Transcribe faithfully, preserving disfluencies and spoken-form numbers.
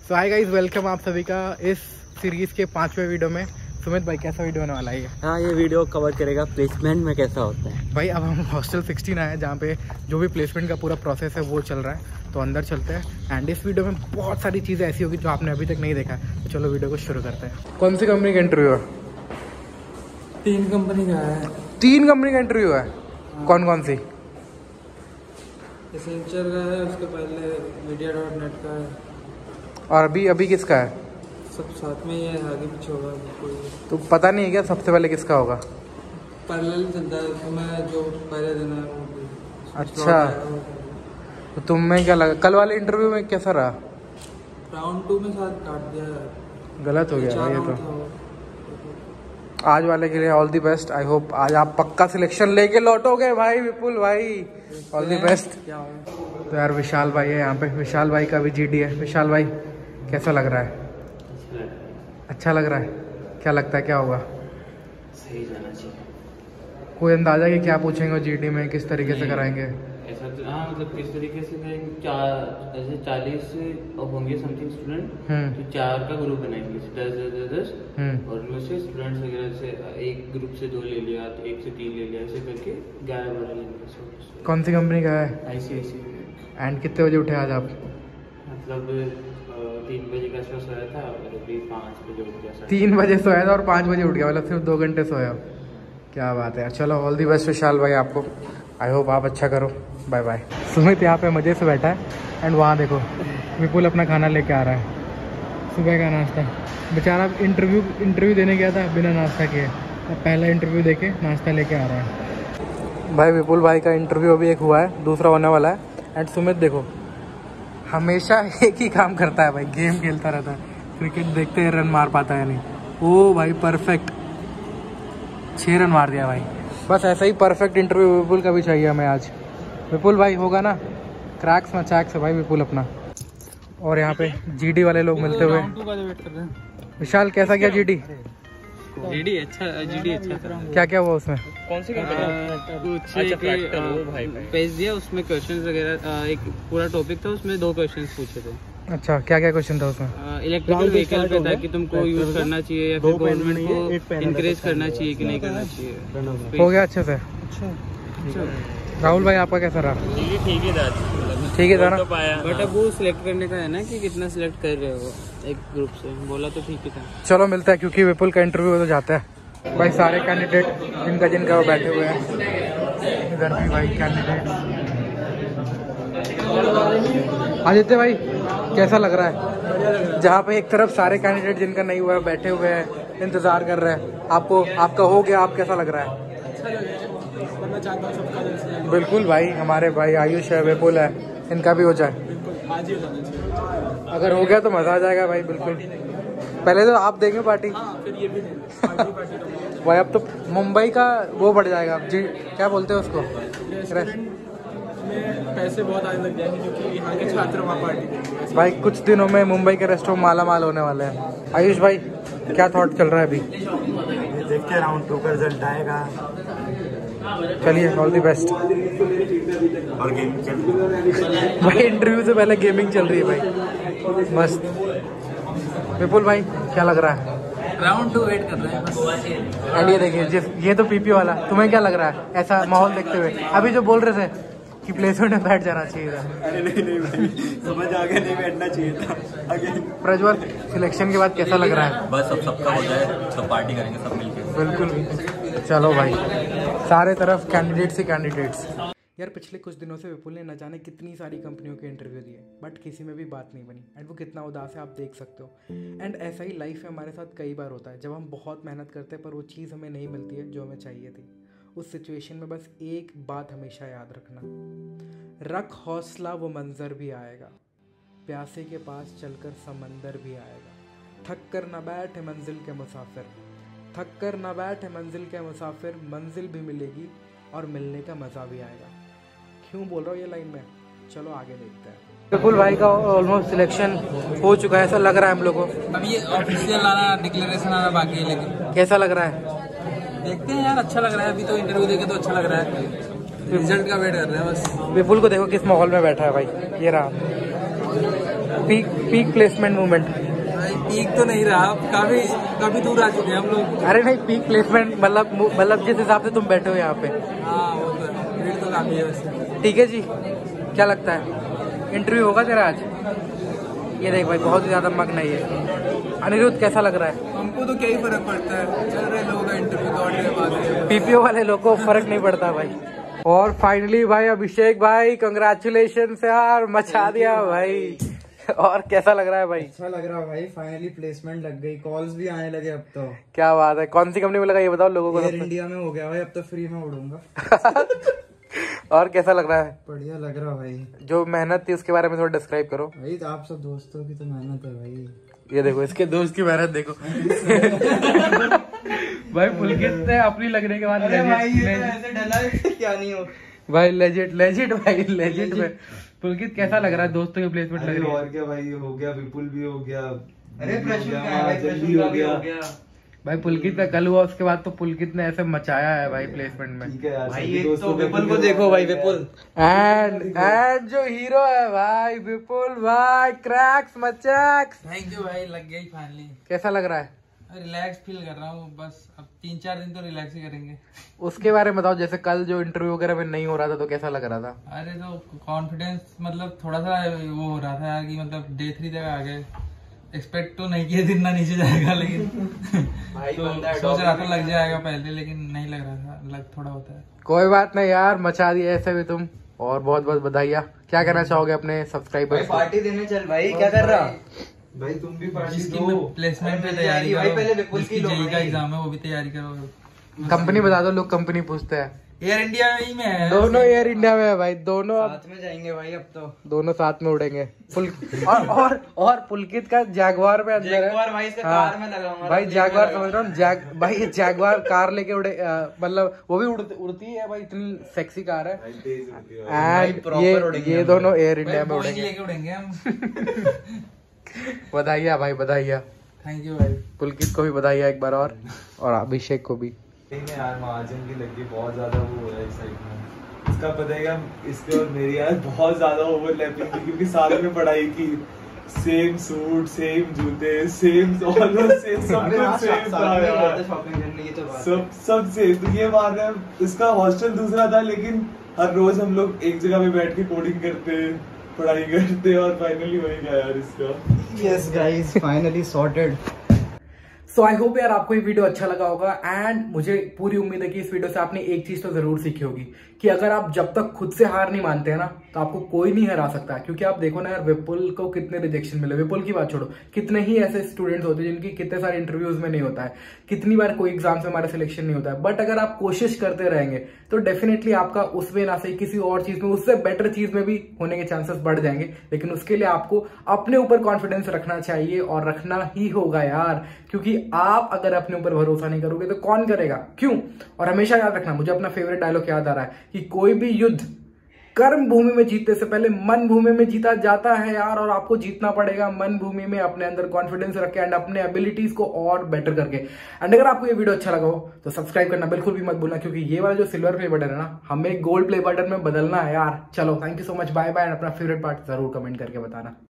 सो hi guys, welcome आप सभी का इस सीरीज के पांचवें वीडियो में। सुमित भाई, कैसा वीडियो होने वाला है? हाँ, ये वीडियो कवर करेगा प्लेसमेंट में कैसा होता है। भाई अब हम हॉस्टल सिक्सटीन आए हैं जहाँ पे जो भी प्लेसमेंट का पूरा प्रोसेस है वो चल रहा है, तो अंदर चलते हैं। एंड इस वीडियो में बहुत सारी चीज़ें ऐसी होगी जो आपने अभी तक नहीं देखा है, तो चलो वीडियो को शुरू करते हैं। कौन सी कंपनी का इंटरव्यू है? तीन कंपनी का है। तीन कंपनी का इंटरव्यू है? कौन कौन सी? एसेंचर का है, उसके पहले मीडिया डॉट नेट का है, और अभी अभी किसका है? सब साथ में ही है, आगे पीछे होगा कोई। तो पता नहीं है क्या सबसे पहले किसका होगा? पैरेलल चलता है, तो मैं जो पहले देना है वो। अच्छा, तो तुम्हें क्या लगा कल वाले इंटरव्यू में कैसा रहा? राउंड टू में साथ काट दिया है, गलत हो गया भाई ये तो। आज वाले के लिए all the best. I hope आज आप पक्का सिलेक्शन लेके लौटोगे भाई। विपुल भाई, ऑल दी बेस्ट। तो यार विशाल भाई है यहाँ पे। विशाल भाई का भी जीडी है। विशाल भाई, कैसा लग रहा है? अच्छा लग रहा है। क्या लगता है क्या होगा? सही जाना चाहिए। कोई अंदाजा कि क्या पूछेंगे जीडी में, किस तरीके से कराएंगे? ऐसा तो हाँ, मतलब किस तरीके से करेंगे। चार ऐसे चालीस होंगे समथिंग स्टूडेंट, तो चार का ग्रुप बनाएंगे, दस दस दस दस और उनमें से स्टूडेंट्स वगैरह से एक ग्रुप से दो ले लिया, तो एक से तीन ले लिया, ऐसे करके ग्यारह बारह लेंगे। कौन सी कंपनी का है? आई सी आई सी। एंड कितने बजे उठे आज आप? मतलब तीन बजे का आसपास सोया था और अभी पाँच बजे उठ गया। तीन बजे सोया था और पाँच बजे उठ गया, मतलब सिर्फ दो घंटे सोया। क्या बात है यार। चलो ऑल दी बेस्ट विशाल भाई आपको। आई होप आप अच्छा करो। Bye bye. सुमित यहाँ पे मज़े से बैठा है एंड वहाँ देखो विपुल अपना खाना लेके आ रहा है, सुबह का नाश्ता। बेचारा इंटरव्यू इंटरव्यू देने गया था बिना नाश्ता किए, अब पहला इंटरव्यू देके नाश्ता लेके आ रहा है भाई। विपुल भाई का इंटरव्यू अभी एक हुआ है, दूसरा होने वाला है। एंड सुमित देखो हमेशा एक ही काम करता है भाई, गेम खेलता रहता है। क्रिकेट देखते हैं रन मार पाता है नहीं। ओ भाई परफेक्ट, छः रन मार दिया भाई। बस ऐसा ही परफेक्ट इंटरव्यू विपुल का भी चाहिए हमें आज। विपुल भाई होगा ना? क्रैक्स मचैक्स है भाई विपुल अपना। और यहाँ पे जीडी वाले लोग मिलते हुए। विशाल कैसा क्या जीडी? जीडी अच्छा, जीडी अच्छा था। क्या क्या हुआ उसमें? कौन सी कंपनी? कुछ एक पेज दिया, उसमें क्वेश्चंस वगैरह, एक पूरा टॉपिक था, उसमें दो क्वेश्चंस पूछे थे। अच्छा, क्या क्या क्वेश्चन था उसमें? इलेक्ट्रिकल व्हीकल पे था कि तुमको यूज करना चाहिए या फिर गवर्नमेंट को इनकरेज करना चाहिए कि नहीं करना चाहिए। हो गया अच्छे से? अच्छा। राहुल भाई आपका कैसा रहा? ठीक ही था, ठीक है था ना? बट अब वो सिलेक्ट करने का है ना कि कितना सिलेक्ट कर रहे हो एक ग्रुप से, बोला तो ठीक ही था। चलो मिलता है, क्योंकि विपुल का इंटरव्यू तो जाता है भाई। सारे कैंडिडेट जिनका जिनका वो बैठे हुए हैं इधर भी भाई कैंडिडेट। आदित्य भाई कैसा लग रहा है? जहाँ पे एक तरफ सारे कैंडिडेट जिनका नहीं हुआ है बैठे हुए हैं, इंतजार कर रहे हैं, आपको आपका हो गया, आप कैसा लग रहा है? बिल्कुल भाई, हमारे भाई आयुष है, विपुल है, इनका भी हो जाए। अगर हो गया तो मजा आ जाएगा भाई। बिल्कुल, पहले तो आप देंगे पार्टी भाई। अब तो मुंबई का वो बढ़ जाएगा जी, क्या बोलते हैं उसको, पैसे बहुत आने लग जाएंगे क्योंकि यहाँ के छात्र वहाँ पार्टी देंगे भाई। कुछ दिनों में मुंबई के रेस्टोरेंट माला माल होने वाले हैं। आयुष भाई क्या थॉट चल रहा है अभी? देखते हैं राउंड टू का रिजल्ट आएगा। चलिए ऑल दी बेस्ट। और गेमिंग चल रही है भाई, इंटरव्यू से पहले गेमिंग चल रही है भाई, मस्त। विपुल भाई क्या लग रहा है? राउंड टू वेट कर रहे हैं बस। एंड ये देखिए जिस ये तो पीपी वाला, तुम्हें क्या लग रहा है ऐसा माहौल देखते हुए? अभी जो बोल रहे थे कि प्लेसमेंट में बैठ जाना चाहिए था। अरे नहीं नहीं भाई, समझ आ गया, नहीं बैठना चाहिए था आगे। प्रज्वल, सिलेक्शन के बाद कैसा लग रहा है? बस अब सबका हो जाए तो पार्टी करेंगे सब मिलके। बिल्कुल। चलो भाई, सारे तरफ कैंडिडेट्स ही कैंडिडेट्स। यार पिछले कुछ दिनों से विपुल ने न जाने कितनी सारी कंपनियों के इंटरव्यू दिए, बट किसी में भी बात नहीं बनी। एंड वो कितना उदास है आप देख सकते हो। एंड ऐसा ही लाइफ में हमारे साथ कई बार होता है, जब हम बहुत मेहनत करते हैं पर वो चीज़ हमें नहीं मिलती है जो हमें चाहिए थी। उस सिचुएशन में बस एक बात हमेशा याद रखना, रख हौसला वो मंजर भी आएगा, प्यासे के पास चलकर समंदर भी आएगा। थक कर न बैठे मंजिल के मुसाफिर, थक कर न बैठे मंजिल के मुसाफिर, मंजिल भी मिलेगी और मिलने का मज़ा भी आएगा। क्यों बोल रहा हूँ ये लाइन में? चलो आगे देखते हैं। विपुल भाई का ऑलमोस्ट सिलेक्शन हो चुका है, ऐसा लग रहा है हम लोग को। अभी ये ऑफिशियल आना, डिक्लेरेशन आना बाकी है, लेकिन कैसा लग रहा है? देखते हैं यार, अच्छा लग रहा है। अभी तो इंटरव्यू देके तो अच्छा लग रहा है, रिजल्ट का वेट कर रहे हैं बस। विपुल को देखो किस माहौल में बैठा है भाई, ये रहा। Peak peak placement movement? Peak तो नहीं रहा, काफी काफी दूर आ चुके हैं हम लोग। अरे नहीं, पीक प्लेसमेंट मतलब मतलब जिस हिसाब से तुम बैठे हो यहाँ पे। हाँ वो तो भीड़ तो काफी है वैसे। ठीक है जी, क्या लगता है इंटरव्यू होगा तेरा आज? ये देख भाई बहुत ही ज्यादा मग नहीं है। अनिरुद्ध कैसा लग रहा है? हमको तो क्या ही फर्क पड़ता है, चल रहे लोग इंटरव्यू दौड़ने के बाद। पीपीओ वाले लोग को फर्क नहीं पड़ता भाई। और फाइनली भाई अभिषेक भाई कंग्रेचुलेशन यार, मचा दिया भाई। और कैसा लग रहा है भाई? अच्छा लग रहा है भाई, फाइनली प्लेसमेंट लग गई, कॉल्स भी आने लगे अब तो। क्या बात है, कौन सी कंपनी में लगा ये बताओ लोगों को। एयर इंडिया में हो गया भाई, अब तो फ्री में उड़ूंगा। और कैसा लग रहा है? बढ़िया लग रहा है भाई। जो मेहनत थी उसके बारे में थोड़ा डिस्क्राइब करो भाई। आप सब दोस्तों की तो मेहनत है भाई। ये देखो इसके दोस्त की मेहनत देखो। भाई पुलकित ने अपनी लगने के बाद क्या नहीं हो भाई, लेजिट लेजिट भाई लेजिट में। पुलकित कैसा लग रहा है दोस्तों के प्लेसमेंट लग रही है? और क्या भाई, हो गया, विपुल भी हो गया। अरे प्रश्न जल्दी हो गया भाई। पुलकित का कल हुआ, उसके बाद तो पुलकित ने ऐसे मचाया है भाई प्लेसमेंट में। ठीक है यार, भाई सभी एक दोस्तों तो को विपुल को देखो भाई, विपुल एंड एंड जो हीरो है भाई विपुल भाई, क्रैक्स मचैक्स। थैंक यू भाई, लग गई फाइनली। कैसा लग रहा है? रिलैक्स फील कर रहा हूँ बस, अब तीन चार दिन तो रिलैक्स ही करेंगे। उसके बारे में बताओ, जैसे कल जो इंटरव्यू वगैरह में नहीं हो रहा था तो कैसा लग रहा था? अरे तो कॉन्फिडेंस मतलब थोड़ा सा वो हो रहा था यार कि मतलब डे थ्री तक आ गए। एक्सपेक्ट तो नहीं किया जितना नीचे जाएगा, लेकिन तो सोच रहा था लग जाएगा पहले, लेकिन नहीं लग रहा था, लग थोड़ा होता है। कोई बात नहीं यार, मचा दिया ऐसे भी तुम। और बहुत बहुत बधाइयाँ। क्या कहना चाहोगे अपने सब्सक्राइबर्स को? पार्टी देने चल भाई, क्या कर रहा भाई? तुम भी पार्टी जिसकी दो। प्लेसमेंट पे तैयारी भाई, करो, पहले विपुल की जिसकी लो जेई का भाई। एग्जाम है वो भी तैयारी करो। कंपनी बता दो, लोग कंपनी पूछते हैं। एयर इंडिया ही में है। दोनों एयर इंडिया में है भाई, दोनों अब साथ में जाएंगे भाई, अब तो दोनों साथ में उड़ेंगे। पुल और और और पुलकित का जैगवार में अंदर है। जैगवार भाई, इसका हाँ। कार में लगाऊंगा भाई जैगवार समझ रहा हूँ, जैग भाई जैगवार कार लेके उड़े, अ, मतलब वो भी उड़ती उड़ती है भाई, इतनी सेक्सी कार है। एंड proper ये उड़ेंगे ये हम दोनों एयर इंडिया में बोइंग उड़ेंगे। लेके उड़ेंगे हम। बधाइयाँ भाई, बधाइयाँ। थैंक यू भाई। पुलकित को भी बधाइयाँ एक बार और और अभिषेक को भी। नहीं नहीं यार, महाजन की लगी बहुत ज्यादा वो हो रहा है एक्साइटमेंट। इसका पता है क्या, इसके और मेरी यार बहुत ज्यादा ओवरलैपिंग थी, क्योंकि साथ में पढ़ाई की, सेम सूट, सेम जूते, सेम ऑलमोस्ट सेम, सब कुछ सेम था यार, शॉपिंग करने की तो बात सब सब सेम। तो ये बात है, इसका हॉस्टल दूसरा था, लेकिन हर रोज हम लोग एक जगह पे बैठ के कोडिंग करते, पढ़ाई करते, और फाइनली वही गया यार इसका। Yes guys, finally sorted. So I hope यार आपको ये वीडियो अच्छा लगा होगा। एंड मुझे पूरी उम्मीद है कि इस वीडियो से आपने एक चीज तो जरूर सीखी होगी कि अगर आप जब तक खुद से हार नहीं मानते हैं ना, तो आपको कोई नहीं हरा सकता। क्योंकि आप देखो ना यार, विपुल को कितने रिजेक्शन मिले, विपुल की बात छोड़ो, कितने ही ऐसे स्टूडेंट्स होते हैं जिनकी कितने सारे इंटरव्यूज में नहीं होता है, कितनी बार कोई एग्जाम से हमारा सिलेक्शन नहीं होता है। बट अगर आप कोशिश करते रहेंगे तो डेफिनेटली आपका उस वे ना सही किसी और चीज में, उससे बेटर चीज में भी होने के चांसेस बढ़ जाएंगे। लेकिन उसके लिए आपको अपने ऊपर कॉन्फिडेंस रखना चाहिए, और रखना ही होगा यार, क्योंकि आप अगर अपने ऊपर भरोसा नहीं करोगे तो कौन करेगा? क्यों? और हमेशा याद रखना, मुझे अपना फेवरेट डायलॉग याद आ रहा है कि कोई भी युद्ध कर्म भूमि में जीतने से पहले मन भूमि में जीता जाता है यार। और आपको जीतना पड़ेगा मन भूमि में, अपने अंदर कॉन्फिडेंस रख के एंड अपने एबिलिटीज को और बेटर करके। एंड अगर आपको ये वीडियो अच्छा लगा हो तो सब्सक्राइब करना बिल्कुल भी मत भूलना, क्योंकि ये वाला जो सिल्वर प्ले बटन है ना, हमें गोल्ड प्ले बटन में बदलना है यार। चलो, thank you so much, bye bye. And अपना फेवरेट पार्ट जरूर कमेंट करके बताना।